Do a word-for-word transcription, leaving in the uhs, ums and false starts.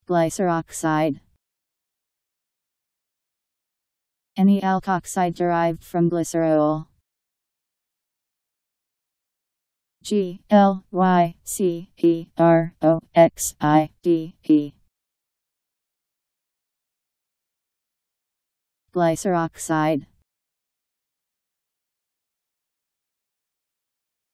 Glyceroxide. Any alkoxide derived from glycerol. G L Y C E R O X I D E. Glyceroxide.